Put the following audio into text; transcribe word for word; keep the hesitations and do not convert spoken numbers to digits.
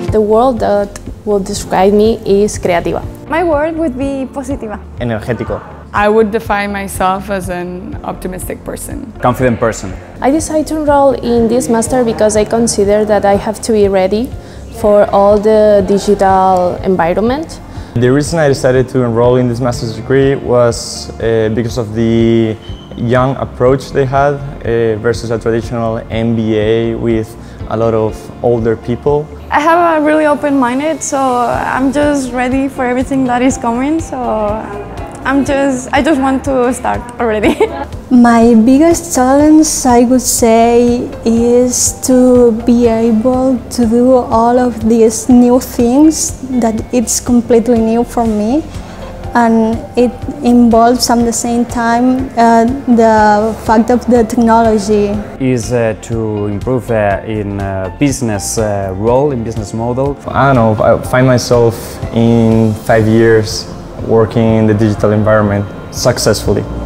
The word that will describe me is creativa. My word would be positiva. Energético. I would define myself as an optimistic person. Confident person. I decided to enroll in this master because I consider that I have to be ready for all the digital environment. The reason I decided to enroll in this master's degree was uh, because of the young approach they had uh, versus a traditional M B A with a lot of older people. I have a really open-minded, so I'm just ready for everything that is coming. So I'm just, I just want to start already. My biggest challenge, I would say, is to be able to do all of these new things that it's completely new for me, and it involves at the same time uh, the fact of the technology. Is uh, to improve uh, in uh, business uh, role, in business model. I don't know, I find myself in five years working in the digital environment successfully.